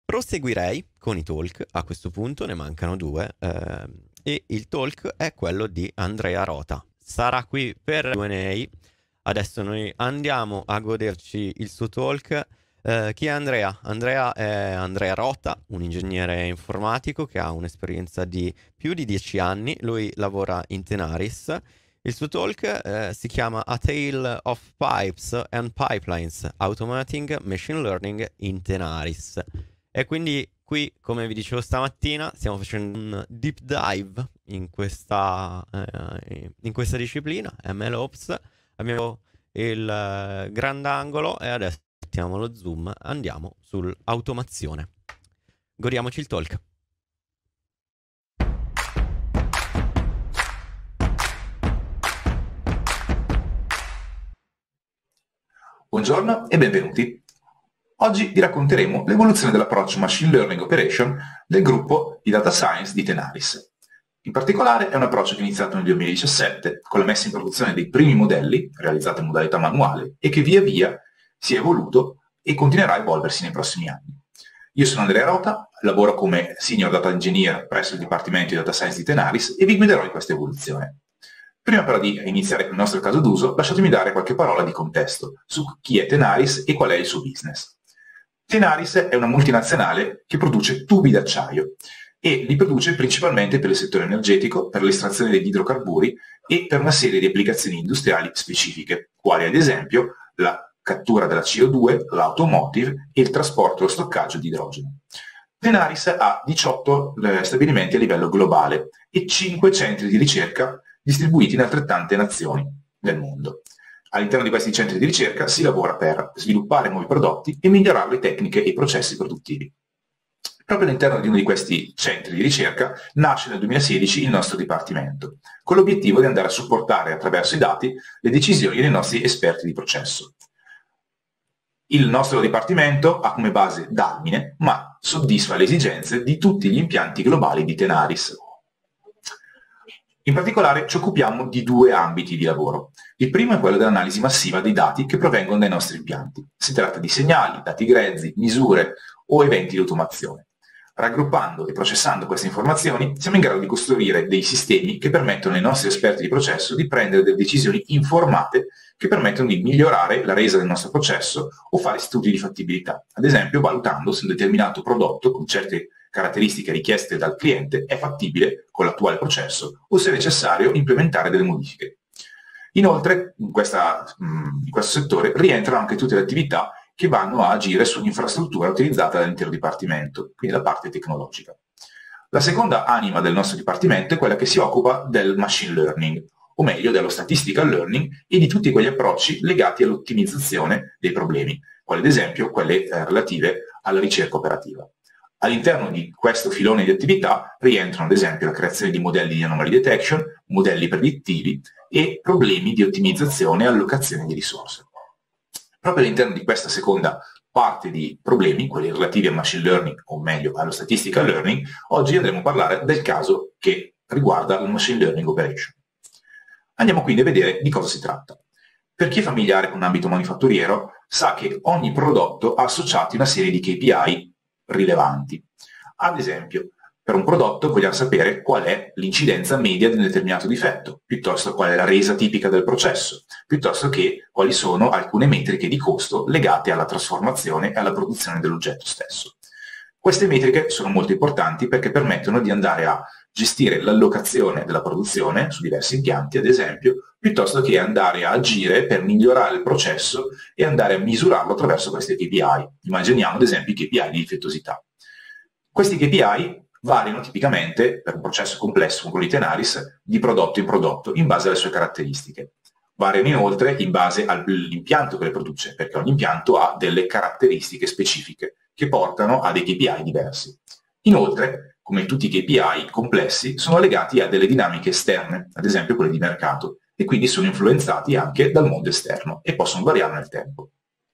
Proseguirei con i talk, a questo punto ne mancano due, e il talk è quello di Andrea Rota. Sarà qui per Q&A, adesso noi andiamo a goderci il suo talk. Chi è Andrea? Andrea è Andrea Rota, un ingegnere informatico che ha un'esperienza di più di 10 anni, lui lavora in Tenaris. Il suo talk si chiama A Tale of Pipes and Pipelines, Automating Machine Learning in Tenaris. E quindi qui, come vi dicevo stamattina, stiamo facendo un deep dive in questa disciplina, MLOps. Abbiamo il grandangolo e adesso mettiamo lo zoom, andiamo sull'automazione. Godiamoci il talk. Buongiorno e benvenuti. Oggi vi racconteremo l'evoluzione dell'approccio Machine Learning Operation del gruppo di Data Science di Tenaris. In particolare è un approccio che è iniziato nel 2017 con la messa in produzione dei primi modelli, realizzati in modalità manuale, e che via via si è evoluto e continuerà a evolversi nei prossimi anni. Io sono Andrea Rota, lavoro come Senior Data Engineer presso il Dipartimento di Data Science di Tenaris e vi guiderò in questa evoluzione. Prima però di iniziare con il nostro caso d'uso, lasciatemi dare qualche parola di contesto su chi è Tenaris e qual è il suo business. Tenaris è una multinazionale che produce tubi d'acciaio e li produce principalmente per il settore energetico, per l'estrazione degli idrocarburi e per una serie di applicazioni industriali specifiche, quali ad esempio la cattura della CO2, l'automotive e il trasporto e lo stoccaggio di idrogeno. Tenaris ha 18 stabilimenti a livello globale e 5 centri di ricerca distribuiti in altrettante nazioni del mondo. All'interno di questi centri di ricerca si lavora per sviluppare nuovi prodotti e migliorare le tecniche e i processi produttivi. Proprio all'interno di uno di questi centri di ricerca nasce nel 2016 il nostro dipartimento, con l'obiettivo di andare a supportare attraverso i dati le decisioni dei nostri esperti di processo. Il nostro dipartimento ha come base Dalmine, ma soddisfa le esigenze di tutti gli impianti globali di Tenaris. In particolare ci occupiamo di due ambiti di lavoro. Il primo è quello dell'analisi massiva dei dati che provengono dai nostri impianti. Si tratta di segnali, dati grezzi, misure o eventi di automazione. Raggruppando e processando queste informazioni siamo in grado di costruire dei sistemi che permettono ai nostri esperti di processo di prendere delle decisioni informate che permettono di migliorare la resa del nostro processo o fare studi di fattibilità, ad esempio valutando se un determinato prodotto con certe caratteristiche richieste dal cliente è fattibile con l'attuale processo o se è necessario implementare delle modifiche. Inoltre, in questo settore rientrano anche tutte le attività che vanno a agire sull'infrastruttura utilizzata dall'intero dipartimento, quindi la parte tecnologica. La seconda anima del nostro dipartimento è quella che si occupa del machine learning, o meglio dello statistical learning e di tutti quegli approcci legati all'ottimizzazione dei problemi, quali ad esempio quelle relative alla ricerca operativa. All'interno di questo filone di attività rientrano ad esempio la creazione di modelli di anomaly detection, modelli predittivi e problemi di ottimizzazione e allocazione di risorse. Proprio all'interno di questa seconda parte di problemi, quelli relativi al machine learning, o meglio allo statistical learning, oggi andremo a parlare del caso che riguarda il machine learning operation. Andiamo quindi a vedere di cosa si tratta. Per chi è familiare con l'ambito manifatturiero sa che ogni prodotto ha associati una serie di KPI rilevanti. Ad esempio, per un prodotto vogliamo sapere qual è l'incidenza media di un determinato difetto, piuttosto qual è la resa tipica del processo, piuttosto che quali sono alcune metriche di costo legate alla trasformazione e alla produzione dell'oggetto stesso. Queste metriche sono molto importanti perché permettono di andare a gestire l'allocazione della produzione su diversi impianti, ad esempio, piuttosto che andare a agire per migliorare il processo e andare a misurarlo attraverso queste KPI. Immaginiamo ad esempio i KPI di difettosità. Questi KPI variano tipicamente, per un processo complesso come quello di Tenaris, di prodotto in prodotto, in base alle sue caratteristiche. Variano inoltre in base all'impianto che le produce, perché ogni impianto ha delle caratteristiche specifiche che portano a dei KPI diversi. Inoltre, come tutti i KPI complessi, sono legati a delle dinamiche esterne, ad esempio quelle di mercato, e quindi sono influenzati anche dal mondo esterno e possono variare nel tempo.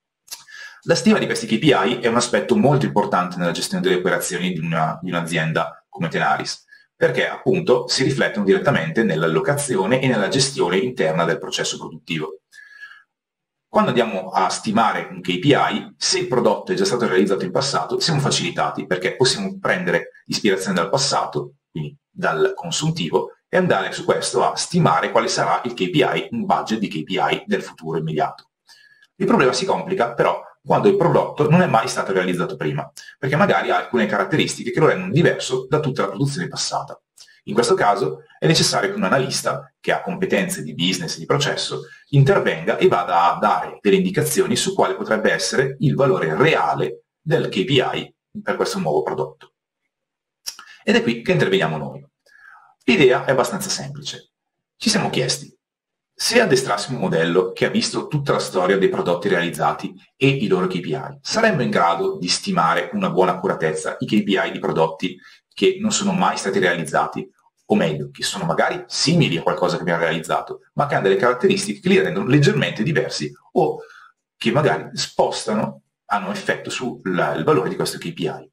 La stima di questi KPI è un aspetto molto importante nella gestione delle operazioni di un'azienda come Tenaris, perché appunto si riflettono direttamente nell'allocazione e nella gestione interna del processo produttivo. Quando andiamo a stimare un KPI, se il prodotto è già stato realizzato in passato, siamo facilitati perché possiamo prendere ispirazione dal passato, quindi dal consuntivo, e andare su questo a stimare quale sarà il KPI, un budget di KPI del futuro immediato. Il problema si complica però quando il prodotto non è mai stato realizzato prima, perché magari ha alcune caratteristiche che lo rendono diverso da tutta la produzione passata. In questo caso è necessario che un analista, che ha competenze di business e di processo, intervenga e vada a dare delle indicazioni su quale potrebbe essere il valore reale del KPI per questo nuovo prodotto. Ed è qui che interveniamo noi. L'idea è abbastanza semplice. Ci siamo chiesti, se addestrassimo un modello che ha visto tutta la storia dei prodotti realizzati e i loro KPI, saremmo in grado di stimare con una buona accuratezza i KPI di prodotti che non sono mai stati realizzati, o meglio, che sono magari simili a qualcosa che abbiamo realizzato, ma che hanno delle caratteristiche che li rendono leggermente diversi o che magari spostano, hanno effetto sul valore di questo KPI.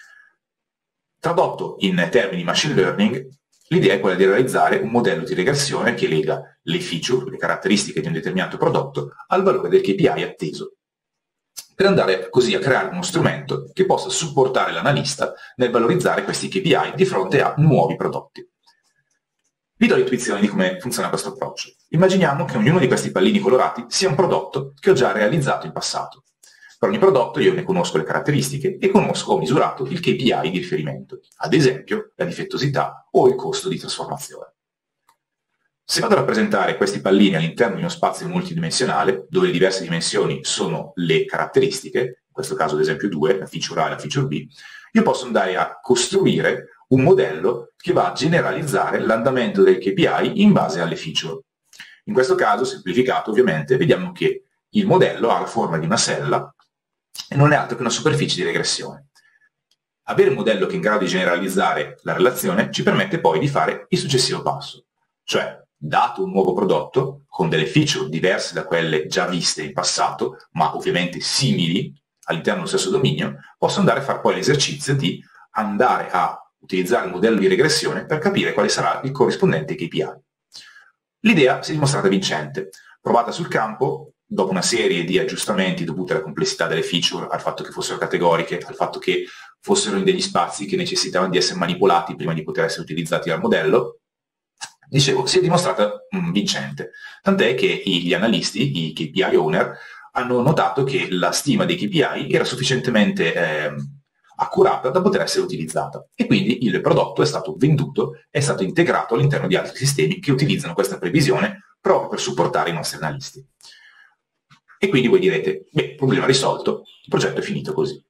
Tradotto in termini machine learning, l'idea è quella di realizzare un modello di regressione che lega le feature, le caratteristiche di un determinato prodotto, al valore del KPI atteso, per andare così a creare uno strumento che possa supportare l'analista nel valorizzare questi KPI di fronte a nuovi prodotti. Vi do l'intuizione di come funziona questo approccio. Immaginiamo che ognuno di questi pallini colorati sia un prodotto che ho già realizzato in passato. Per ogni prodotto io ne conosco le caratteristiche e ho misurato il KPI di riferimento, ad esempio la difettosità o il costo di trasformazione. Se vado a rappresentare questi pallini all'interno di uno spazio multidimensionale, dove le diverse dimensioni sono le caratteristiche, in questo caso ad esempio due, la feature A e la feature B, io posso andare a costruire un modello che va a generalizzare l'andamento del KPI in base alle feature. In questo caso, semplificato ovviamente, vediamo che il modello ha la forma di una sella e non è altro che una superficie di regressione. Avere un modello che è in grado di generalizzare la relazione ci permette poi di fare il successivo passo, cioè dato un nuovo prodotto con delle feature diverse da quelle già viste in passato, ma ovviamente simili all'interno dello stesso dominio, posso andare a fare poi l'esercizio di andare a utilizzare il modello di regressione per capire quale sarà il corrispondente KPI. L'idea si è dimostrata vincente. Provata sul campo, dopo una serie di aggiustamenti dovuti alla complessità delle feature, al fatto che fossero categoriche, al fatto che fossero in degli spazi che necessitavano di essere manipolati prima di poter essere utilizzati dal modello, dicevo, si è dimostrata vincente. Tant'è che gli analisti, i KPI owner, hanno notato che la stima dei KPI era sufficientemente accurata da poter essere utilizzata e quindi il prodotto è stato venduto, è stato integrato all'interno di altri sistemi che utilizzano questa previsione proprio per supportare i nostri analisti. E quindi voi direte, beh, problema risolto, il progetto è finito così.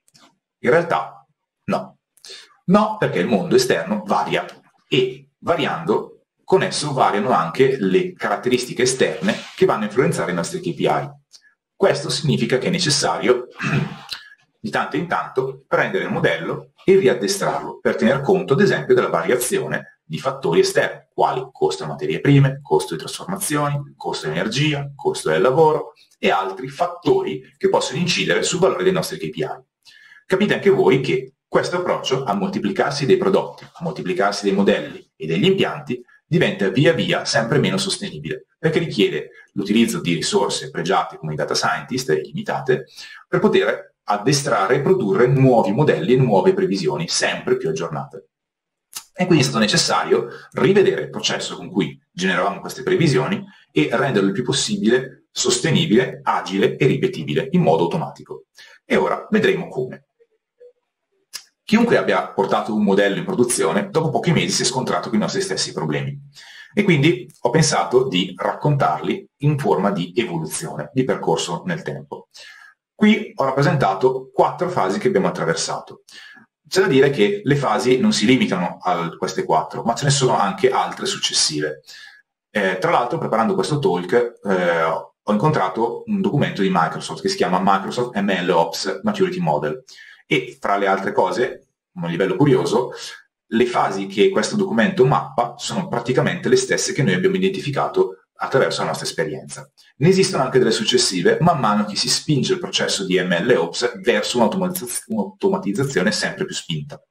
In realtà no. No, perché il mondo esterno varia e variando con esso variano anche le caratteristiche esterne che vanno a influenzare i nostri KPI. Questo significa che è necessario di tanto in tanto prendere il modello e riaddestrarlo per tener conto ad esempio della variazione di fattori esterni, quali costo delle materie prime, costo di trasformazioni, costo di energia, costo del lavoro e altri fattori che possono incidere sul valore dei nostri KPI. Capite anche voi che questo approccio a moltiplicarsi dei prodotti, a moltiplicarsi dei modelli e degli impianti diventa via via sempre meno sostenibile, perché richiede l'utilizzo di risorse pregiate come i data scientist e limitate per poter addestrare e produrre nuovi modelli e nuove previsioni sempre più aggiornate. E quindi è stato necessario rivedere il processo con cui generavamo queste previsioni e renderlo il più possibile sostenibile, agile e ripetibile in modo automatico. E ora vedremo come. Chiunque abbia portato un modello in produzione, dopo pochi mesi si è scontrato con i nostri stessi problemi. E quindi ho pensato di raccontarli in forma di evoluzione, di percorso nel tempo. Qui ho rappresentato 4 fasi che abbiamo attraversato. C'è da dire che le fasi non si limitano a queste 4, ma ce ne sono anche altre successive. Tra l'altro, preparando questo talk, ho incontrato un documento di Microsoft che si chiama Microsoft MLOps Maturity Model. E fra le altre cose, a un livello curioso, le fasi che questo documento mappa sono praticamente le stesse che noi abbiamo identificato attraverso la nostra esperienza. Ne esistono anche delle successive, man mano che si spinge il processo di MLOps verso un'automatizzazione sempre più spinta.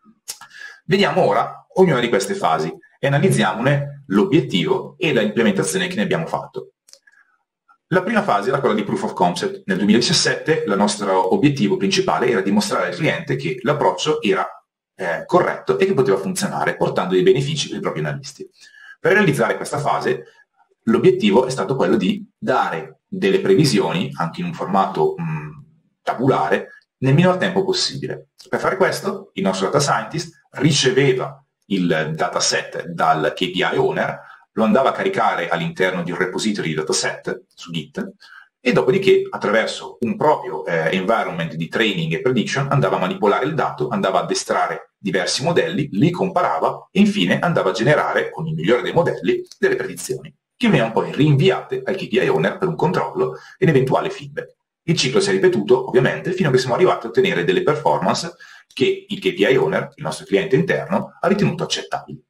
Vediamo ora ognuna di queste fasi e analizziamone l'obiettivo e la implementazione che ne abbiamo fatto. La prima fase era quella di proof of concept. Nel 2017 il nostro obiettivo principale era dimostrare al cliente che l'approccio era corretto e che poteva funzionare, portando dei benefici per i propri analisti. Per realizzare questa fase, l'obiettivo è stato quello di dare delle previsioni, anche in un formato tabulare, nel minor tempo possibile. Per fare questo, il nostro data scientist riceveva il dataset dal KPI owner, lo andava a caricare all'interno di un repository di dataset su Git, e dopodiché attraverso un proprio environment di training e prediction andava a manipolare il dato, andava a addestrare diversi modelli, li comparava e infine andava a generare, con il migliore dei modelli, delle predizioni, che venivano poi rinviate al KPI owner per un controllo e un eventuale feedback. Il ciclo si è ripetuto, ovviamente, fino a che siamo arrivati a ottenere delle performance che il KPI owner, il nostro cliente interno, ha ritenuto accettabili.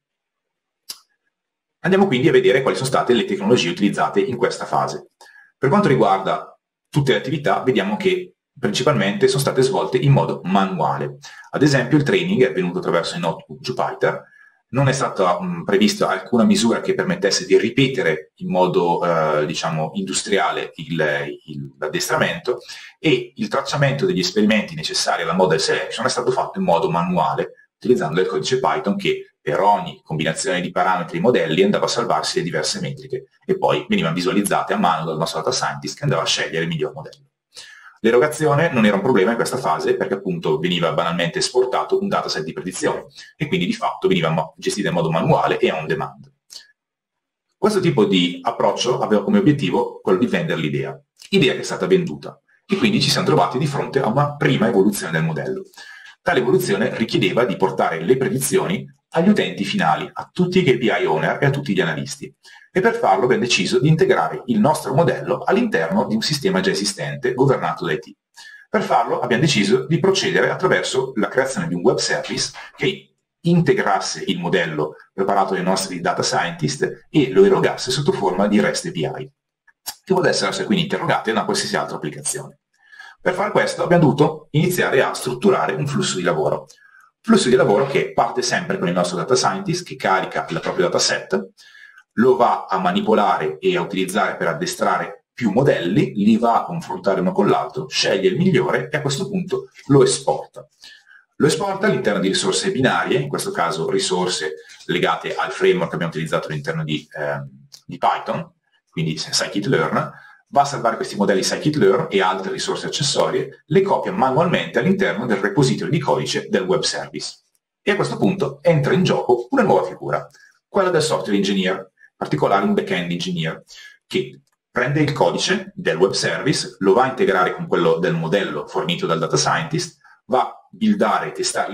Andiamo quindi a vedere quali sono state le tecnologie utilizzate in questa fase. Per quanto riguarda tutte le attività, vediamo che principalmente sono state svolte in modo manuale. Ad esempio, il training è avvenuto attraverso il notebook Jupyter, non è stata prevista alcuna misura che permettesse di ripetere in modo industriale l'addestramento, e il tracciamento degli esperimenti necessari alla model selection è stato fatto in modo manuale, utilizzando il codice Python che per ogni combinazione di parametri e modelli andava a salvarsi le diverse metriche e poi venivano visualizzate a mano dal nostro data scientist che andava a scegliere il miglior modello. L'erogazione non era un problema in questa fase perché appunto veniva banalmente esportato un dataset di predizione e quindi di fatto veniva gestita in modo manuale e on demand. Questo tipo di approccio aveva come obiettivo quello di vendere l'idea che è stata venduta, e quindi ci siamo trovati di fronte a una prima evoluzione del modello. Tale evoluzione richiedeva di portare le predizioni agli utenti finali, a tutti i KPI owner e a tutti gli analisti. E per farlo abbiamo deciso di integrare il nostro modello all'interno di un sistema già esistente governato da IT. Per farlo abbiamo deciso di procedere attraverso la creazione di un web service che integrasse il modello preparato dai nostri data scientist e lo erogasse sotto forma di REST API, che potessero essere quindi interrogate da una qualsiasi altra applicazione. Per fare questo abbiamo dovuto iniziare a strutturare un flusso di lavoro. Flusso di lavoro che parte sempre con il nostro data scientist che carica il proprio dataset, lo va a manipolare e a utilizzare per addestrare più modelli, li va a confrontare uno con l'altro, sceglie il migliore e a questo punto lo esporta. Lo esporta all'interno di risorse binarie, in questo caso risorse legate al framework che abbiamo utilizzato all'interno di Python, quindi scikit-learn, va a salvare questi modelli scikit-learn e altre risorse accessorie, le copia manualmente all'interno del repository di codice del web service. E a questo punto entra in gioco una nuova figura, quella del software engineer, in particolare un back-end engineer, che prende il codice del web service, lo va a integrare con quello del modello fornito dal data scientist, va a buildare e testare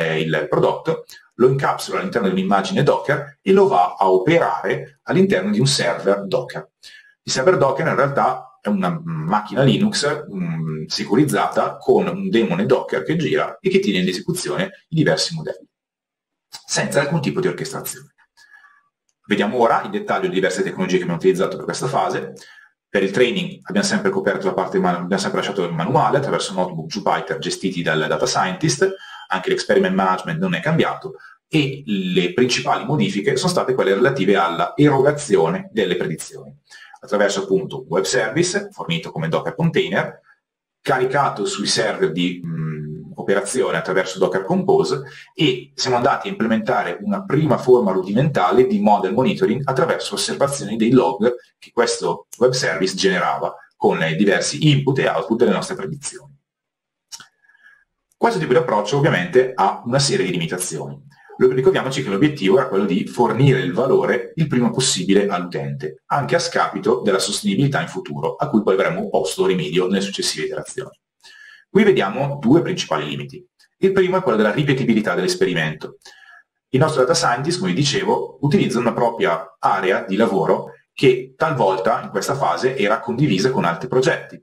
il prodotto, lo incapsula all'interno di un'immagine Docker e lo va a operare all'interno di un server Docker. Il server Docker in realtà è una macchina Linux sicurizzata con un daemon Docker che gira e che tiene in esecuzione i diversi modelli, senza alcun tipo di orchestrazione. Vediamo ora in dettaglio le diverse tecnologie che abbiamo utilizzato per questa fase. Per il training abbiamo sempre coperto la parte abbiamo sempre lasciato il manuale attraverso notebook Jupyter gestiti dal data scientist, anche l'experiment management non è cambiato, e le principali modifiche sono state quelle relative alla erogazione delle predizioni, attraverso appunto un web service fornito come Docker container, caricato sui server di operazione attraverso Docker Compose, e siamo andati a implementare una prima forma rudimentale di model monitoring attraverso osservazioni dei log che questo web service generava con diversi input e output delle nostre predizioni. Questo tipo di approccio ovviamente ha una serie di limitazioni. Ricordiamoci che l'obiettivo era quello di fornire il valore il prima possibile all'utente, anche a scapito della sostenibilità in futuro, a cui poi avremmo posto rimedio nelle successive iterazioni. Qui vediamo due principali limiti. Il primo è quello della ripetibilità dell'esperimento. Il nostro data scientist, come vi dicevo, utilizza una propria area di lavoro che talvolta in questa fase era condivisa con altri progetti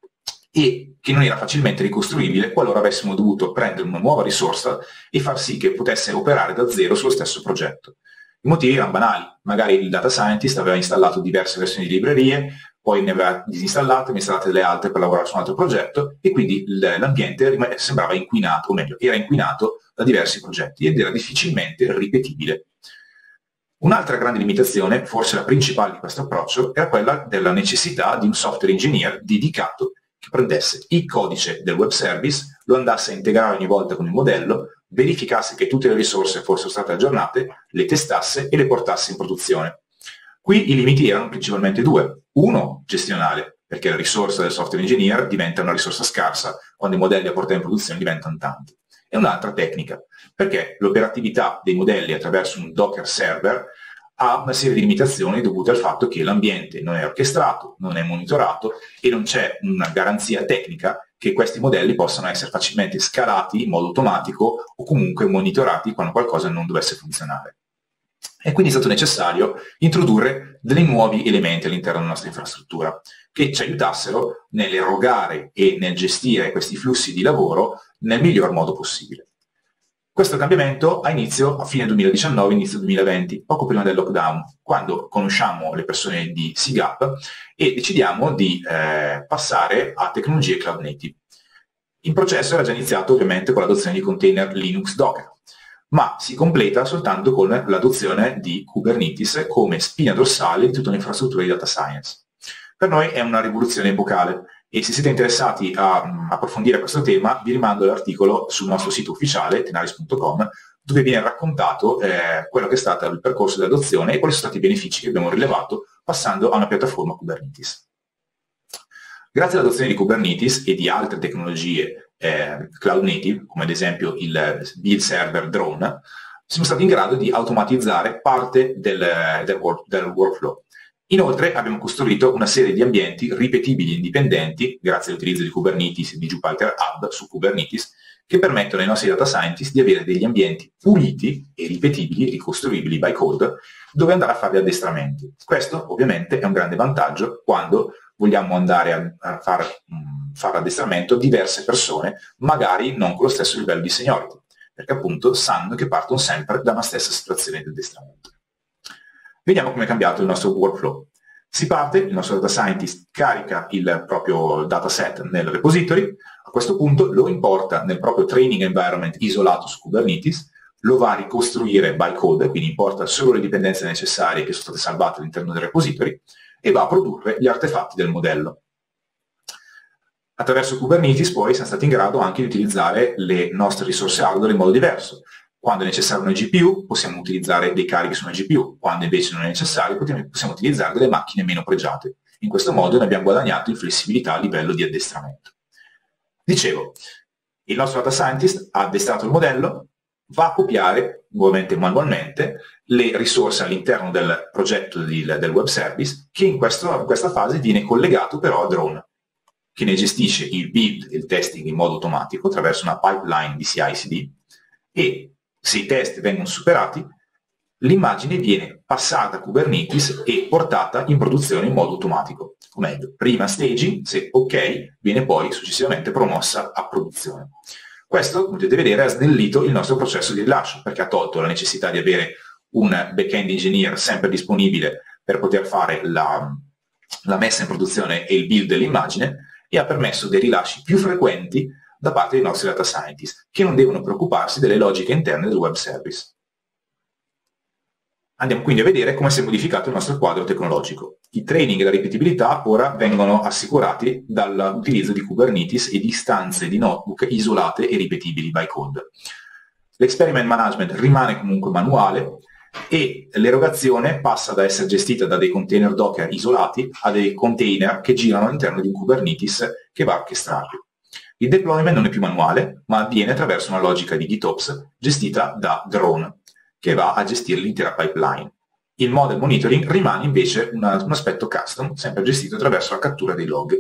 e che non era facilmente ricostruibile qualora avessimo dovuto prendere una nuova risorsa e far sì che potesse operare da zero sullo stesso progetto. I motivi erano banali: magari il data scientist aveva installato diverse versioni di librerie, poi ne aveva disinstallate, ne installate delle altre per lavorare su un altro progetto, e quindi l'ambiente sembrava inquinato, o meglio, era inquinato da diversi progetti ed era difficilmente ripetibile. Un'altra grande limitazione, forse la principale di questo approccio, era quella della necessità di un software engineer dedicato che prendesse il codice del web service, lo andasse a integrare ogni volta con il modello, verificasse che tutte le risorse fossero state aggiornate, le testasse e le portasse in produzione. Qui i limiti erano principalmente due. Uno, gestionale, perché la risorsa del software engineer diventa una risorsa scarsa quando i modelli a portare in produzione diventano tanti. E un'altra tecnica, perché l'operatività dei modelli attraverso un Docker server ha una serie di limitazioni dovute al fatto che l'ambiente non è orchestrato, non è monitorato e non c'è una garanzia tecnica che questi modelli possano essere facilmente scalati in modo automatico o comunque monitorati quando qualcosa non dovesse funzionare. E quindi è stato necessario introdurre dei nuovi elementi all'interno della nostra infrastruttura che ci aiutassero nell'erogare e nel gestire questi flussi di lavoro nel miglior modo possibile. Questo cambiamento ha inizio a fine 2019, inizio 2020, poco prima del lockdown, quando conosciamo le persone di SIGAP e decidiamo di passare a tecnologie cloud native. Il processo era già iniziato ovviamente con l'adozione di container Linux Docker, ma si completa soltanto con l'adozione di Kubernetes come spina dorsale di tutta l'infrastruttura di data science. Per noi è una rivoluzione epocale e se siete interessati a approfondire questo tema vi rimando all'articolo sul nostro sito ufficiale tenaris.com dove viene raccontato quello che è stato il percorso di adozione e quali sono stati i benefici che abbiamo rilevato passando a una piattaforma Kubernetes. Grazie all'adozione di Kubernetes e di altre tecnologie cloud native, come ad esempio il build server drone, siamo stati in grado di automatizzare parte del workflow. Inoltre abbiamo costruito una serie di ambienti ripetibili e indipendenti, grazie all'utilizzo di Kubernetes e di Jupyter Hub su Kubernetes, che permettono ai nostri data scientist di avere degli ambienti puliti e ripetibili, ricostruibili by code, dove andare a fare gli addestramenti. Questo ovviamente è un grande vantaggio quando vogliamo andare a fare addestramento diverse persone, magari non con lo stesso livello di seniority, perché appunto sanno che partono sempre da una stessa situazione di addestramento. Vediamo come è cambiato il nostro workflow. Si parte, il nostro data scientist carica il proprio dataset nel repository, a questo punto lo importa nel proprio training environment isolato su Kubernetes, lo va a ricostruire by code, quindi importa solo le dipendenze necessarie che sono state salvate all'interno del repository, e va a produrre gli artefatti del modello. Attraverso Kubernetes poi siamo stati in grado anche di utilizzare le nostre risorse hardware in modo diverso. Quando è necessario una GPU possiamo utilizzare dei carichi su una GPU, quando invece non è necessario possiamo utilizzare delle macchine meno pregiate. In questo modo ne abbiamo guadagnato in flessibilità a livello di addestramento. Dicevo, il nostro data scientist ha addestrato il modello, va a copiare, nuovamente manualmente, le risorse all'interno del progetto del web service, che in questa fase viene collegato però a Drone, che ne gestisce il build e il testing in modo automatico attraverso una pipeline di CI/CD e se i test vengono superati, l'immagine viene passata a Kubernetes e portata in produzione in modo automatico. O meglio, prima staging, se ok, viene poi successivamente promossa a produzione. Questo, come potete vedere, ha snellito il nostro processo di rilascio, perché ha tolto la necessità di avere un back-end engineer sempre disponibile per poter fare la messa in produzione e il build dell'immagine e ha permesso dei rilasci più frequenti da parte dei nostri data scientists, che non devono preoccuparsi delle logiche interne del web service. Andiamo quindi a vedere come si è modificato il nostro quadro tecnologico. I training e la ripetibilità ora vengono assicurati dall'utilizzo di Kubernetes e di istanze di notebook isolate e ripetibili by code. L'experiment management rimane comunque manuale e l'erogazione passa da essere gestita da dei container Docker isolati a dei container che girano all'interno di un Kubernetes che va a orchestrarli. Il deployment non è più manuale, ma avviene attraverso una logica di GitOps gestita da Drone, che va a gestire l'intera pipeline. Il model monitoring rimane invece un aspetto custom, sempre gestito attraverso la cattura dei log.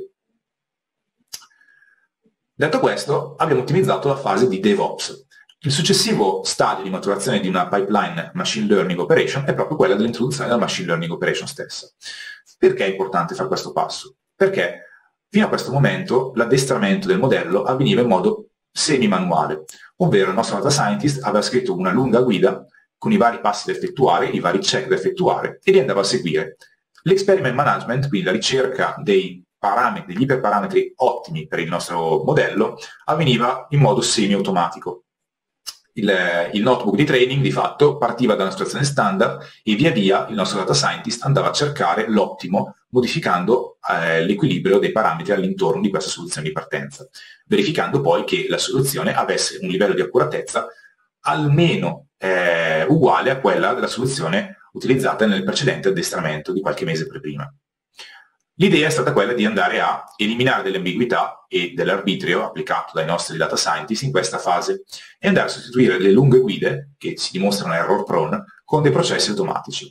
Detto questo, abbiamo ottimizzato la fase di DevOps. Il successivo stadio di maturazione di una pipeline machine learning operation è proprio quella dell'introduzione della machine learning operation stessa. Perché è importante fare questo passo? Perché fino a questo momento l'addestramento del modello avveniva in modo semi-manuale, ovvero il nostro data scientist aveva scritto una lunga guida con i vari passi da effettuare, i vari check da effettuare e li andava a seguire. L'experiment management, quindi la ricerca dei parametri, degli iperparametri ottimi per il nostro modello, avveniva in modo semi-automatico. il notebook di training di fatto partiva da una situazione standard e via via il nostro data scientist andava a cercare l'ottimo modificando l'equilibrio dei parametri all'intorno di questa soluzione di partenza, verificando poi che la soluzione avesse un livello di accuratezza almeno uguale a quella della soluzione utilizzata nel precedente addestramento di qualche mese prima. L'idea è stata quella di andare a eliminare delle ambiguità e dell'arbitrio applicato dai nostri data scientist in questa fase e andare a sostituire le lunghe guide, che si dimostrano error prone, con dei processi automatici.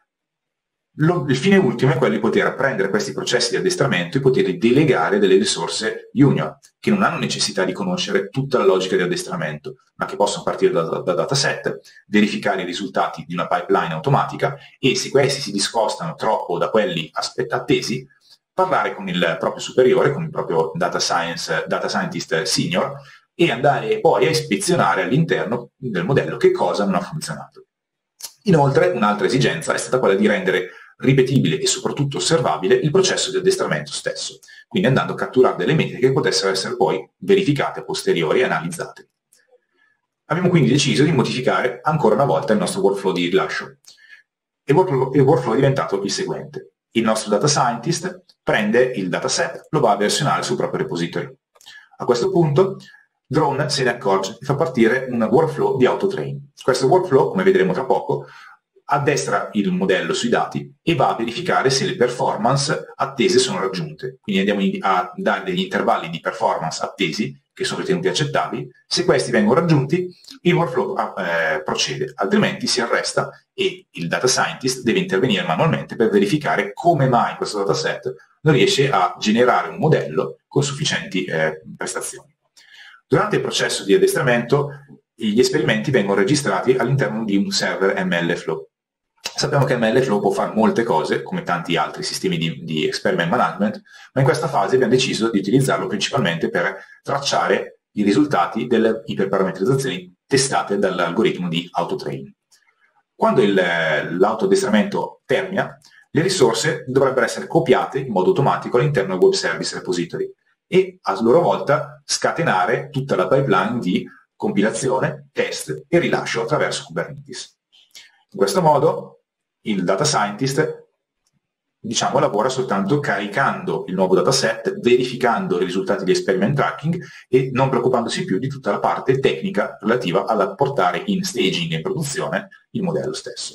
Il fine ultimo è quello di poter prendere questi processi di addestramento e poterli delegare delle risorse junior, che non hanno necessità di conoscere tutta la logica di addestramento, ma che possono partire da dataset, verificare i risultati di una pipeline automatica e se questi si discostano troppo da quelli attesi, parlare con il proprio superiore, con il proprio data scientist senior, e andare poi a ispezionare all'interno del modello che cosa non ha funzionato. Inoltre, un'altra esigenza è stata quella di rendere ripetibile e soprattutto osservabile il processo di addestramento stesso, quindi andando a catturare delle metriche che potessero essere poi verificate a posteriori e analizzate. Abbiamo quindi deciso di modificare ancora una volta il nostro workflow di rilascio. Il workflow è diventato il seguente. Il nostro data scientist prende il dataset, lo va a versionare sul proprio repository. A questo punto Drone se ne accorge e fa partire un workflow di autotrain. Questo workflow, come vedremo tra poco, addestra il modello sui dati e va a verificare se le performance attese sono raggiunte. Quindi andiamo a dare degli intervalli di performance attesi, che sono ritenuti accettabili. Se questi vengono raggiunti, il workflow procede, altrimenti si arresta e il data scientist deve intervenire manualmente per verificare come mai questo dataset non riesce a generare un modello con sufficienti prestazioni. Durante il processo di addestramento, gli esperimenti vengono registrati all'interno di un server MLflow. Sappiamo che MLflow può fare molte cose, come tanti altri sistemi di experiment management, ma in questa fase abbiamo deciso di utilizzarlo principalmente per tracciare i risultati delle iperparametrizzazioni testate dall'algoritmo di autotrain. Quando l'autoaddestramento termina, le risorse dovrebbero essere copiate in modo automatico all'interno del web service repository e a loro volta scatenare tutta la pipeline di compilazione, test e rilascio attraverso Kubernetes. In questo modo il data scientist lavora soltanto caricando il nuovo dataset, verificando i risultati di experiment tracking e non preoccupandosi più di tutta la parte tecnica relativa alla portare in staging e in produzione il modello stesso.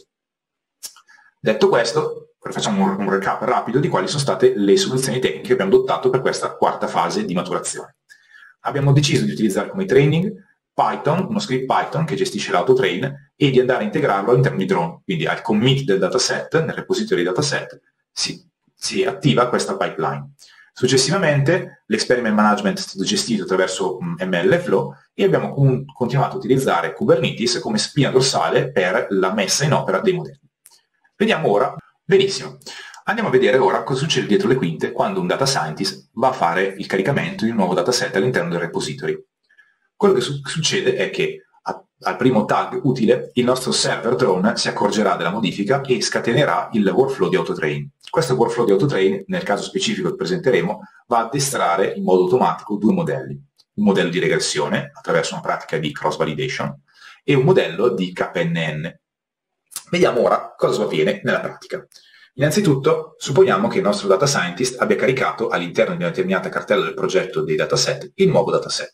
Detto questo, facciamo un recap rapido di quali sono state le soluzioni tecniche che abbiamo adottato per questa quarta fase di maturazione. Abbiamo deciso di utilizzare come training Python, uno script Python che gestisce l'autotrain e di andare a integrarlo all'interno di Drone. Quindi al commit del dataset, nel repository dataset, si attiva questa pipeline. Successivamente l'experiment management è stato gestito attraverso MLflow e abbiamo continuato a utilizzare Kubernetes come spina dorsale per la messa in opera dei modelli. Vediamo ora. Benissimo. Andiamo a vedere ora cosa succede dietro le quinte quando un data scientist va a fare il caricamento di un nuovo dataset all'interno del repository. Quello che succede è che al primo tag utile il nostro server Drone si accorgerà della modifica e scatenerà il workflow di autotrain. Questo workflow di autotrain, nel caso specifico che presenteremo, va a addestrare in modo automatico due modelli. Un modello di regressione attraverso una pratica di cross-validation e un modello di KNN. Vediamo ora cosa avviene nella pratica. Innanzitutto, supponiamo che il nostro data scientist abbia caricato all'interno di una determinata cartella del progetto dei dataset il nuovo dataset.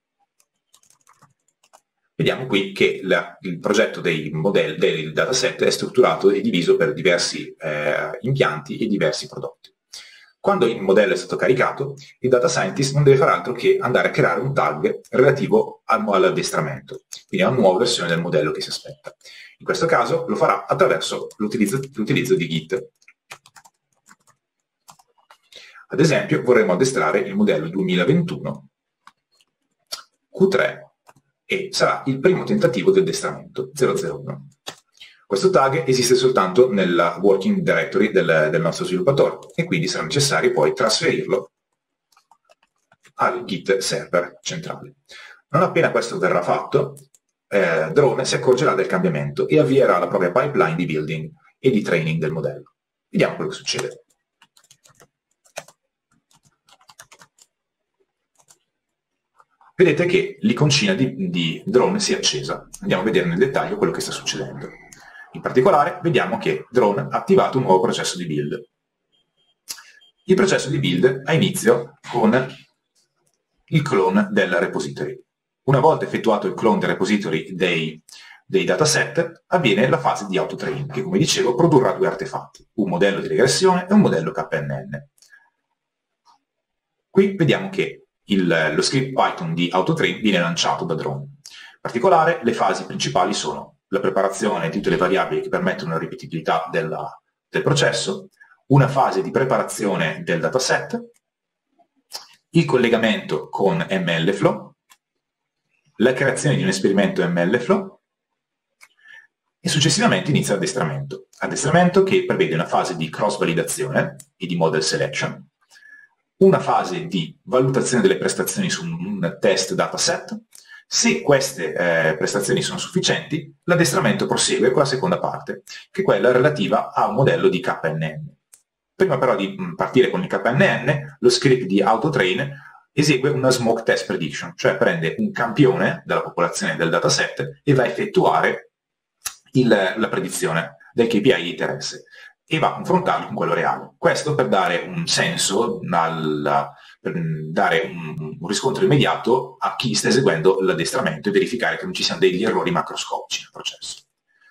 Vediamo qui che il progetto dei dataset è strutturato e diviso per diversi impianti e diversi prodotti. Quando il modello è stato caricato, il data scientist non deve fare altro che andare a creare un tag relativo all'addestramento, quindi a una nuova versione del modello che si aspetta. In questo caso lo farà attraverso l'utilizzo di Git. Ad esempio, vorremmo addestrare il modello 2021 Q3 e sarà il primo tentativo di addestramento 001. Questo tag esiste soltanto nella working directory del nostro sviluppatore e quindi sarà necessario poi trasferirlo al Git server centrale. Non appena questo verrà fatto, Drone si accorgerà del cambiamento e avvierà la propria pipeline di building e di training del modello. Vediamo quello che succede. vedete che l'iconcina di drone si è accesa. Andiamo a vedere nel dettaglio quello che sta succedendo. In particolare vediamo che drone ha attivato un nuovo processo di build. Il processo di build ha inizio con il clone del repository. Una volta effettuato il clone del repository dei dataset, avviene la fase di autotrain, che come dicevo produrrà due artefatti, un modello di regressione e un modello KNN. Qui vediamo che lo script Python di autotrain viene lanciato da drone. In particolare le fasi principali sono la preparazione di tutte le variabili che permettono la ripetibilità del processo, una fase di preparazione del dataset, il collegamento con MLflow, la creazione di un esperimento MLflow e successivamente inizia l'addestramento. Addestramento che prevede una fase di cross-validazione e di model selection, una fase di valutazione delle prestazioni su un test dataset. Se queste prestazioni sono sufficienti, l'addestramento prosegue con la seconda parte, che è quella relativa a un modello di KNN. Prima però di partire con il KNN, lo script di autotrain esegue una smoke test prediction, cioè prende un campione della popolazione del dataset e va a effettuare la predizione del KPI di interesse e va a confrontarlo con quello reale. Questo per dare un senso, per dare un riscontro immediato a chi sta eseguendo l'addestramento e verificare che non ci siano degli errori macroscopici nel processo.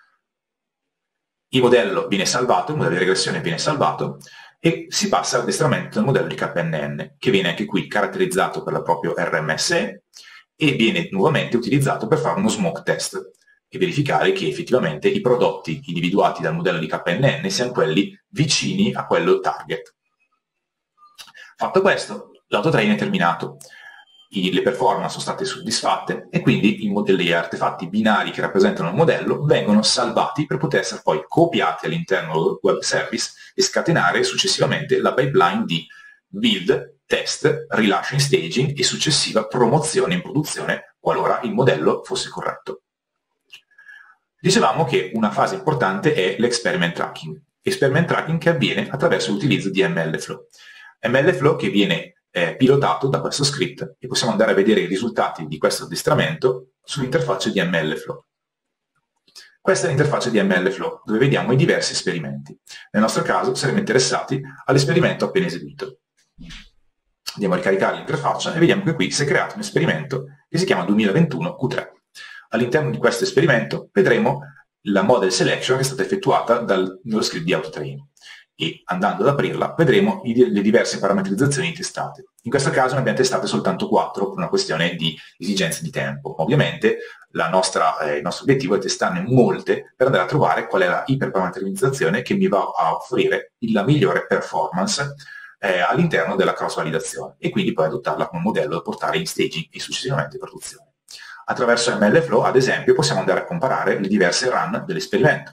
Il modello viene salvato, il modello di regressione viene salvato e si passa all'addestramento del modello di KNN, che viene anche qui caratterizzato per la propria RMSE e viene nuovamente utilizzato per fare uno smoke test e verificare che effettivamente i prodotti individuati dal modello di KNN siano quelli vicini a quello target. Fatto questo, l'autotrain è terminato, le performance sono state soddisfatte e quindi gli artefatti binari che rappresentano il modello vengono salvati per poter essere poi copiati all'interno del web service e scatenare successivamente la pipeline di build, test, rilascio in staging e successiva promozione in produzione qualora il modello fosse corretto. Dicevamo che una fase importante è l'experiment tracking. Experiment tracking che avviene attraverso l'utilizzo di MLflow. MLflow che viene pilotato da questo script e possiamo andare a vedere i risultati di questo addestramento sull'interfaccia di MLflow. Questa è l'interfaccia di MLflow dove vediamo i diversi esperimenti. Nel nostro caso saremo interessati all'esperimento appena eseguito. Andiamo a ricaricare l'interfaccia e vediamo che qui si è creato un esperimento che si chiama 2021 Q3. All'interno di questo esperimento vedremo la model selection che è stata effettuata nello script di autotrain e andando ad aprirla vedremo le diverse parametrizzazioni testate. In questo caso ne abbiamo testate soltanto 4 per una questione di esigenze di tempo. Ovviamente il nostro obiettivo è testarne molte per andare a trovare qual è la iperparametrizzazione che mi va a offrire la migliore performance all'interno della cross-validazione e quindi poi adottarla come modello da portare in staging e successivamente in produzione. Attraverso MLflow, ad esempio, possiamo andare a comparare le diverse run dell'esperimento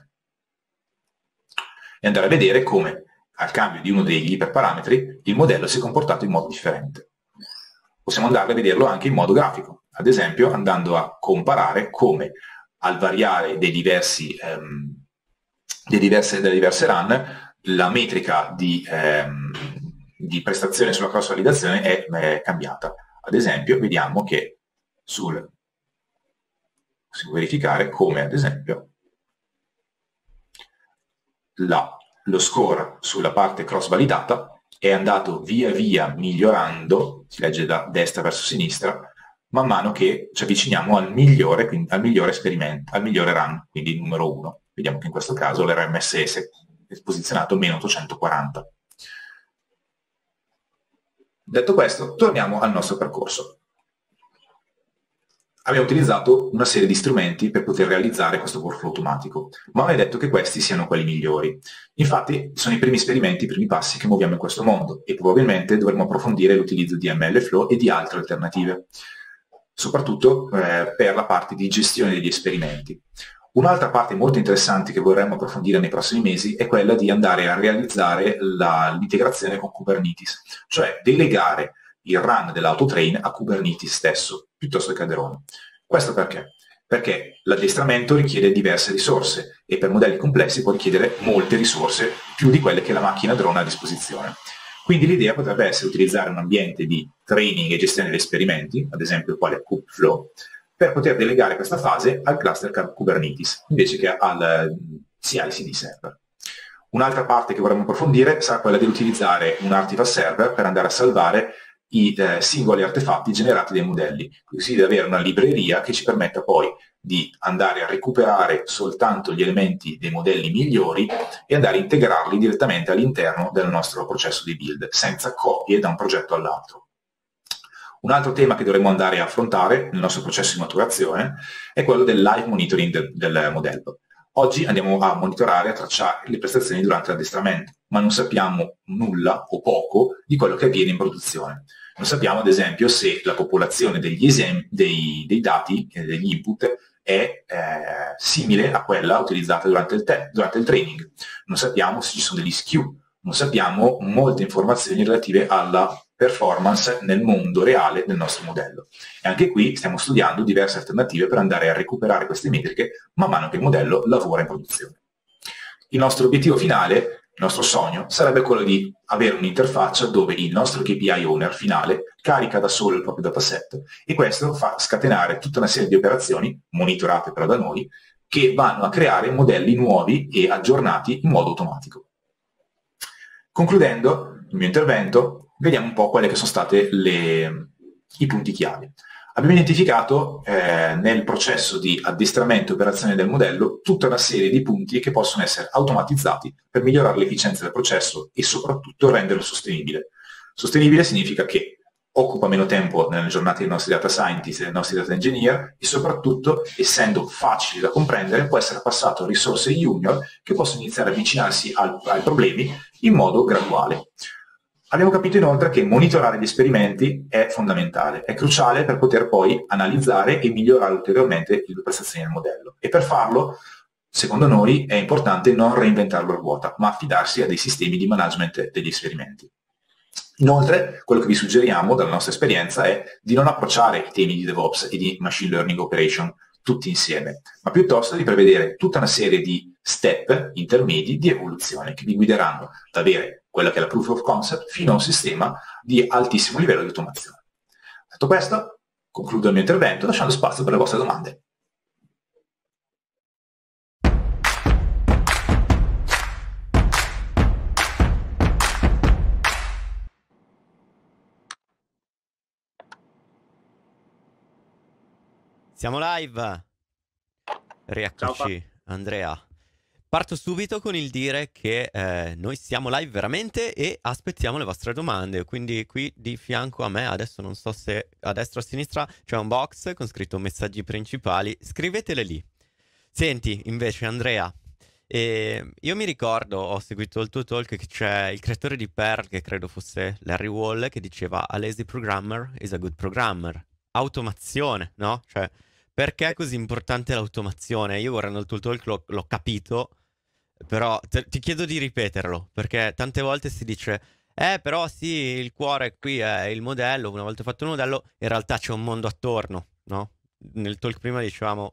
e andare a vedere come, al cambio di uno degli iperparametri, il modello si è comportato in modo differente. Possiamo andare a vederlo anche in modo grafico, ad esempio andando a comparare come, al variare delle diverse run, la metrica di prestazione sulla cross-validazione è cambiata. Ad esempio, vediamo che possiamo verificare come, ad esempio, lo score sulla parte cross-validata è andato via via migliorando, si legge da destra verso sinistra, man mano che ci avviciniamo al migliore esperimento, al migliore run, quindi il numero 1. Vediamo che in questo caso l'RMSS è posizionato meno 840. Detto questo, torniamo al nostro percorso. Abbiamo utilizzato una serie di strumenti per poter realizzare questo workflow automatico, ma non è detto che questi siano quelli migliori. Infatti sono i primi esperimenti, i primi passi che muoviamo in questo mondo e probabilmente dovremo approfondire l'utilizzo di MLflow e di altre alternative, soprattutto per la parte di gestione degli esperimenti. Un'altra parte molto interessante che vorremmo approfondire nei prossimi mesi è quella di andare a realizzare l'integrazione con Kubernetes, cioè delegare il run dell'autotrain a Kubernetes stesso, piuttosto che a Drone. Questo perché? Perché l'addestramento richiede diverse risorse e per modelli complessi può richiedere molte risorse, più di quelle che la macchina Drone ha a disposizione. Quindi l'idea potrebbe essere utilizzare un ambiente di training e gestione degli esperimenti, ad esempio quale Kubeflow, per poter delegare questa fase al cluster Kubernetes, invece che al CI/CD server. Un'altra parte che vorremmo approfondire sarà quella di utilizzare un artifact server per andare a salvare i singoli artefatti generati dai modelli, così da avere una libreria che ci permetta poi di andare a recuperare soltanto gli elementi dei modelli migliori e andare a integrarli direttamente all'interno del nostro processo di build, senza copie da un progetto all'altro. Un altro tema che dovremmo andare a affrontare nel nostro processo di maturazione è quello del live monitoring del modello. Oggi andiamo a monitorare e a tracciare le prestazioni durante l'addestramento, ma non sappiamo nulla o poco di quello che avviene in produzione. Non sappiamo, ad esempio, se la popolazione dei dati, degli input, è simile a quella utilizzata durante il training. Non sappiamo se ci sono degli skew, non sappiamo molte informazioni relative alla performance nel mondo reale del nostro modello. E anche qui stiamo studiando diverse alternative per andare a recuperare queste metriche man mano che il modello lavora in produzione. Il nostro obiettivo finale, il nostro sogno, sarebbe quello di avere un'interfaccia dove il nostro KPI owner finale carica da solo il proprio dataset e questo fa scatenare tutta una serie di operazioni, monitorate però da noi, che vanno a creare modelli nuovi e aggiornati in modo automatico. Concludendo il mio intervento, vediamo un po' quali che sono stati i punti chiave. Abbiamo identificato nel processo di addestramento e operazione del modello tutta una serie di punti che possono essere automatizzati per migliorare l'efficienza del processo e soprattutto renderlo sostenibile. Sostenibile significa che occupa meno tempo nelle giornate dei nostri data scientist e dei nostri data engineer e soprattutto, essendo facile da comprendere, può essere passato a risorse junior che possono iniziare a avvicinarsi ai problemi in modo graduale. Abbiamo capito inoltre che monitorare gli esperimenti è fondamentale, è cruciale per poter poi analizzare e migliorare ulteriormente le prestazioni del modello. E per farlo, secondo noi, è importante non reinventarlo a ruota, ma affidarsi a dei sistemi di management degli esperimenti. Inoltre, quello che vi suggeriamo dalla nostra esperienza è di non approcciare i temi di DevOps e di Machine Learning Operation tutti insieme, ma piuttosto di prevedere tutta una serie di step intermedi di evoluzione che vi guideranno ad avere quella che è la proof of concept fino a un sistema di altissimo livello di automazione. Detto questo, concludo il mio intervento lasciando spazio per le vostre domande. Siamo live. Rieccoci, Andrea. Parto subito con il dire che noi siamo live veramente e aspettiamo le vostre domande. Quindi qui di fianco a me, adesso non so se a destra o a sinistra, c'è un box con scritto messaggi principali. Scrivetele lì. Senti, invece, Andrea, io mi ricordo, ho seguito il tuo talk, che c'è il creatore di Perl, che credo fosse Larry Wall, che diceva "A lazy programmer is a good programmer". Automazione, no? Cioè, perché è così importante l'automazione? Io guardando il tuo talk l'ho capito, però ti chiedo di ripeterlo, perché tante volte si dice però sì, il cuore qui è il modello, una volta fatto il modello, in realtà c'è un mondo attorno, no? Nel talk prima dicevamo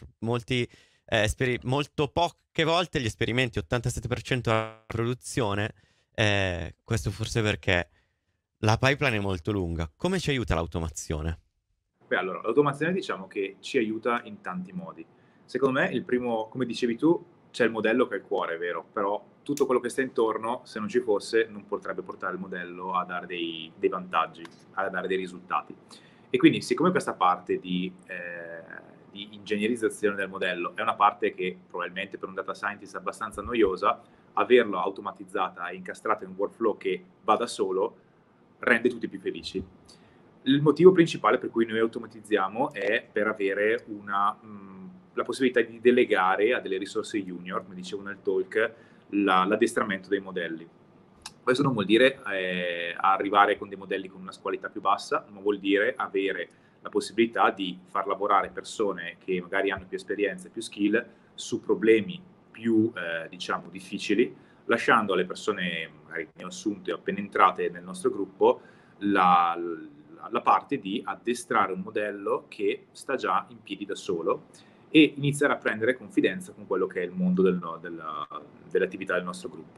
molto poche volte gli esperimenti, 87% a produzione, questo forse perché la pipeline è molto lunga. Come ci aiuta l'automazione? Beh, allora, l'automazione diciamo che ci aiuta in tanti modi. Secondo me il primo, come dicevi tu, c'è il modello che è il cuore, è vero, però tutto quello che sta intorno, se non ci fosse, non potrebbe portare il modello a dare dei vantaggi, a dare dei risultati. E quindi, siccome questa parte di ingegnerizzazione del modello è una parte che probabilmente per un data scientist è abbastanza noiosa, averlo automatizzata e incastrata in un workflow che va da solo rende tutti più felici. Il motivo principale per cui noi automatizziamo è per avere la possibilità di delegare a delle risorse junior, come dicevo nel talk, l'addestramento dei modelli. Questo non vuol dire arrivare con dei modelli con una qualità più bassa, ma vuol dire avere la possibilità di far lavorare persone che magari hanno più esperienza e più skill su problemi più diciamo difficili, lasciando alle persone magari assunte o appena entrate nel nostro gruppo la parte di addestrare un modello che sta già in piedi da solo e iniziare a prendere confidenza con quello che è il mondo dell'attività del nostro gruppo.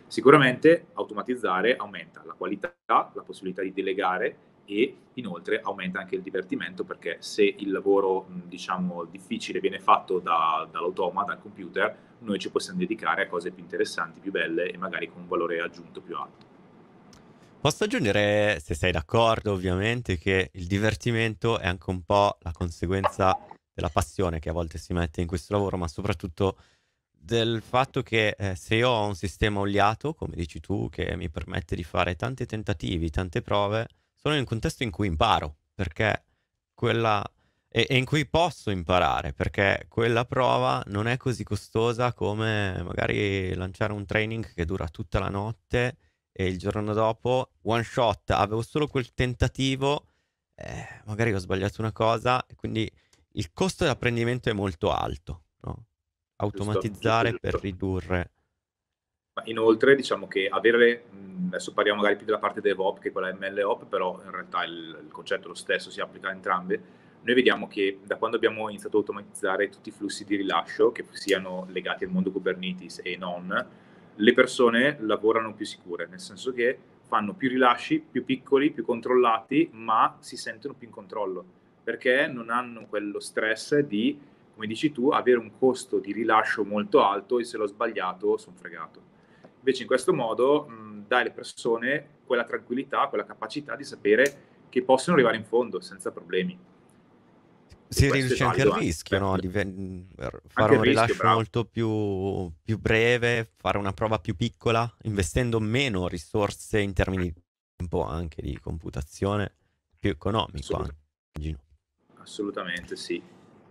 Sicuramente automatizzare aumenta la qualità, la possibilità di delegare e inoltre aumenta anche il divertimento, perché se il lavoro diciamo difficile viene fatto dall'automa, dal computer, noi ci possiamo dedicare a cose più interessanti, più belle e magari con un valore aggiunto più alto. Posso aggiungere, se sei d'accordo, ovviamente, che il divertimento è anche un po' la conseguenza della passione che a volte si mette in questo lavoro, ma soprattutto del fatto che se io ho un sistema oliato, come dici tu, che mi permette di fare tanti tentativi, tante prove, sono in un contesto in cui imparo, perché quella e in cui posso imparare, perché quella prova non è così costosa come magari lanciare un training che dura tutta la notte e il giorno dopo, one shot, avevo solo quel tentativo, magari ho sbagliato una cosa e quindi il costo dell'apprendimento è molto alto, no? Giusto, giusto, Automatizzare per giusto. ridurre. Ma inoltre diciamo che avere, adesso parliamo magari più della parte DevOps che quella MLOps, però in realtà il concetto è lo stesso, si applica a entrambe. Noi vediamo che da quando abbiamo iniziato a automatizzare tutti i flussi di rilascio, che siano legati al mondo Kubernetes e non, le persone lavorano più sicure, nel senso che fanno più rilasci, più piccoli, più controllati, ma si sentono più in controllo, perché non hanno quello stress di, come dici tu, avere un costo di rilascio molto alto e se l'ho sbagliato sono fregato. Invece in questo modo dai alle persone quella tranquillità, quella capacità di sapere che possono arrivare in fondo senza problemi. E Si questo è riduce anche il valido anche rischio, no? Fare anche il un rischio, rilascio bravo. molto più breve, fare una prova più piccola, investendo meno risorse in termini di tempo anche di computazione, più economico anche, immagino. Assolutamente sì.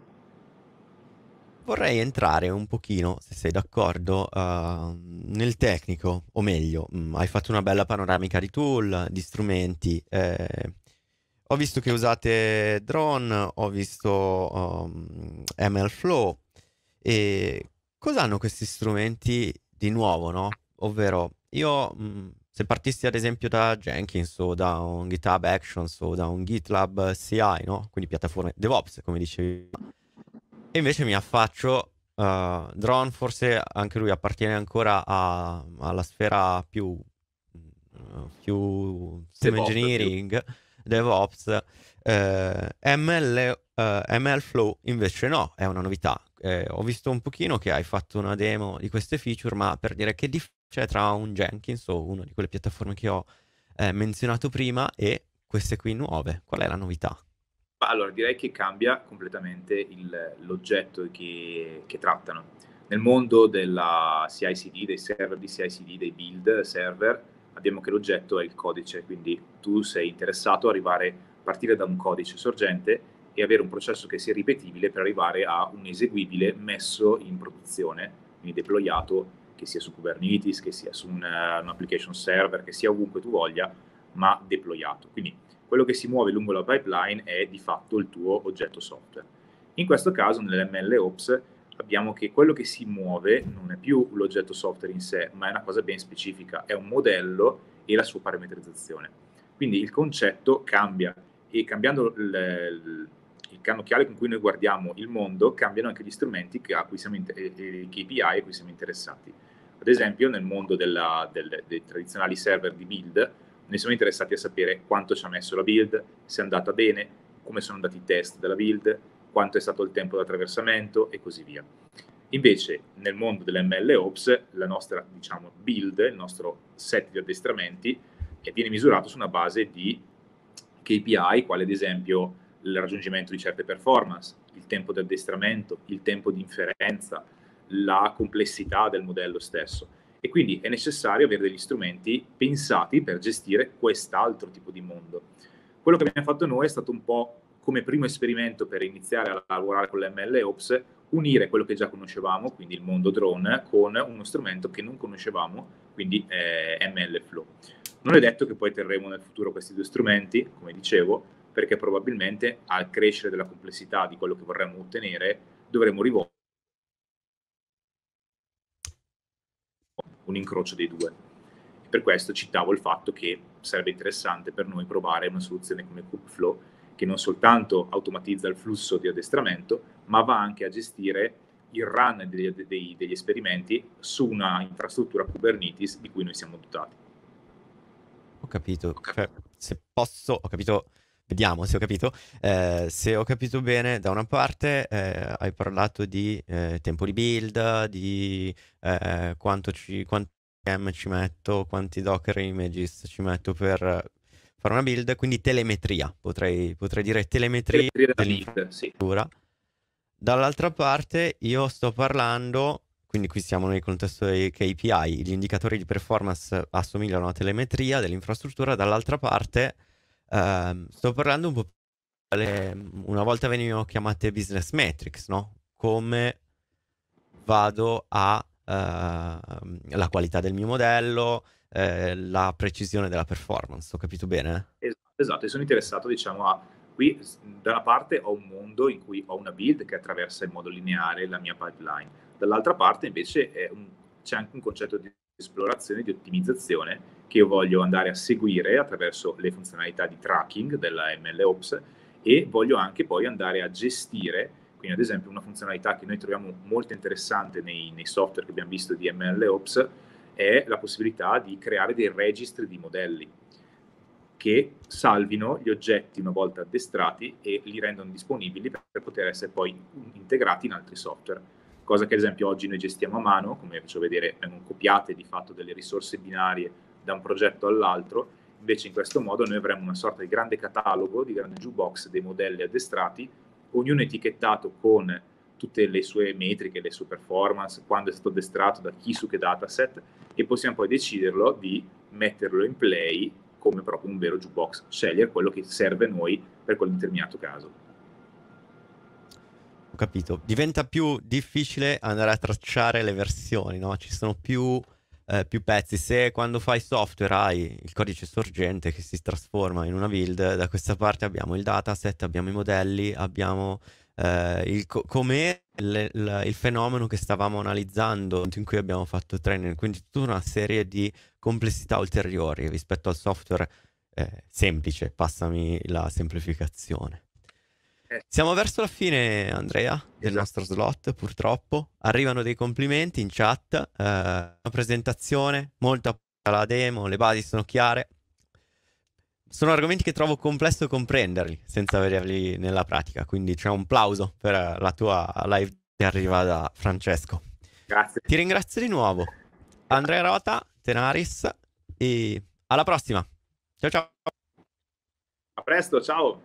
Vorrei entrare un pochino, se sei d'accordo, nel tecnico, o meglio, hai fatto una bella panoramica di tool, di strumenti. Ho visto che usate drone, ho visto MLflow. E cosa hanno questi strumenti di nuovo, no? Ovvero, io se partissi ad esempio da Jenkins o da un GitHub Actions o da un GitLab CI, no? Quindi piattaforme DevOps, come dicevi. E invece mi affaccio, Drone forse anche lui appartiene ancora alla sfera più system DevOps più. engineering, DevOps. MLflow invece no, è una novità. Ho visto un pochino che hai fatto una demo di queste feature, ma per dire che differenza c'è tra un Jenkins o una di quelle piattaforme che ho menzionato prima e queste qui nuove, qual è la novità? Allora, direi che cambia completamente l'oggetto che trattano. Nel mondo della CI/CD, dei server di CI/CD, dei build server, abbiamo che l'oggetto è il codice, quindi tu sei interessato a partire da un codice sorgente e avere un processo che sia ripetibile per arrivare a un eseguibile messo in produzione, quindi deployato, che sia su Kubernetes, che sia su un application server, che sia ovunque tu voglia, ma deployato. Quindi quello che si muove lungo la pipeline è di fatto il tuo oggetto software. In questo caso, nell'MLOps, abbiamo che quello che si muove non è più l'oggetto software in sé, ma è una cosa ben specifica, è un modello e la sua parametrizzazione. Quindi il concetto cambia e cambiando il cannocchiale con cui noi guardiamo il mondo, cambiano anche gli strumenti a cui siamo i KPI a cui siamo interessati. Ad esempio, nel mondo dei tradizionali server di build, noi siamo interessati a sapere quanto ci ha messo la build, se è andata bene, come sono andati i test della build, quanto è stato il tempo di attraversamento e così via. Invece nel mondo dell'MLOps la nostra build, il nostro set di addestramenti viene misurato su una base di KPI, quale ad esempio il raggiungimento di certe performance, il tempo di addestramento, il tempo di inferenza, la complessità del modello stesso. E quindi è necessario avere degli strumenti pensati per gestire quest'altro tipo di mondo. Quello che abbiamo fatto noi è stato un po' come primo esperimento per iniziare a lavorare con l'MLOps, unire quello che già conoscevamo, quindi il mondo drone, con uno strumento che non conoscevamo, quindi MLflow. Non è detto che poi terremo nel futuro questi due strumenti, come dicevo, perché probabilmente al crescere della complessità di quello che vorremmo ottenere dovremo rivolgere un incrocio dei due. E per questo citavo il fatto che sarebbe interessante per noi provare una soluzione come Kubeflow, che non soltanto automatizza il flusso di addestramento, ma va anche a gestire il run degli esperimenti su una infrastruttura Kubernetes di cui noi siamo dotati. Ho capito. Cioè, se posso, ho capito. Vediamo se ho capito. Se ho capito bene, da una parte hai parlato di tempo di build, di quanti VM ci metto, quanti Docker images ci metto per fare una build, quindi telemetria, potrei dire telemetria dell'infrastruttura. Sì. Dall'altra parte io sto parlando, quindi qui siamo nel contesto dei KPI, gli indicatori di performance assomigliano a telemetria dell'infrastruttura, dall'altra parte sto parlando un po', una volta venivano chiamate business metrics, no? Come vado a la qualità del mio modello, la precisione della performance, ho capito bene? Esatto, e sono interessato, diciamo, qui da una parte ho un mondo in cui ho una build che attraversa in modo lineare la mia pipeline, dall'altra parte invece c'è anche un concetto di esplorazione, di ottimizzazione che io voglio andare a seguire attraverso le funzionalità di tracking della MLOps e voglio anche poi andare a gestire, quindi ad esempio una funzionalità che noi troviamo molto interessante nei software che abbiamo visto di MLOps è la possibilità di creare dei registri di modelli che salvino gli oggetti una volta addestrati e li rendono disponibili per poter essere poi integrati in altri software. Cosa che ad esempio oggi noi gestiamo a mano, come faccio vedere, vengono copiate di fatto delle risorse binarie da un progetto all'altro, invece in questo modo noi avremo una sorta di grande catalogo, di grande jukebox dei modelli addestrati, ognuno etichettato con tutte le sue metriche, le sue performance, quando è stato addestrato, da chi su che dataset, e possiamo poi deciderlo di metterlo in play come proprio un vero jukebox, scegliere quello che serve a noi per quel determinato caso. Ho capito. Diventa più difficile andare a tracciare le versioni, no? Ci sono più pezzi. Se quando fai software hai il codice sorgente che si trasforma in una build, da questa parte abbiamo il dataset, abbiamo i modelli, abbiamo com'è il fenomeno che stavamo analizzando in cui abbiamo fatto training, quindi tutta una serie di complessità ulteriori rispetto al software semplice, passami la semplificazione. Siamo verso la fine, Andrea, del nostro slot, purtroppo. Arrivano dei complimenti in chat, una presentazione, molto la demo, le basi sono chiare. Sono argomenti che trovo complesso comprenderli senza vederli nella pratica, quindi c'è un plauso per la tua live che arriva da Francesco. Grazie. Ti ringrazio di nuovo. Andrea Rota, Tenaris, e alla prossima. Ciao ciao. A presto, ciao.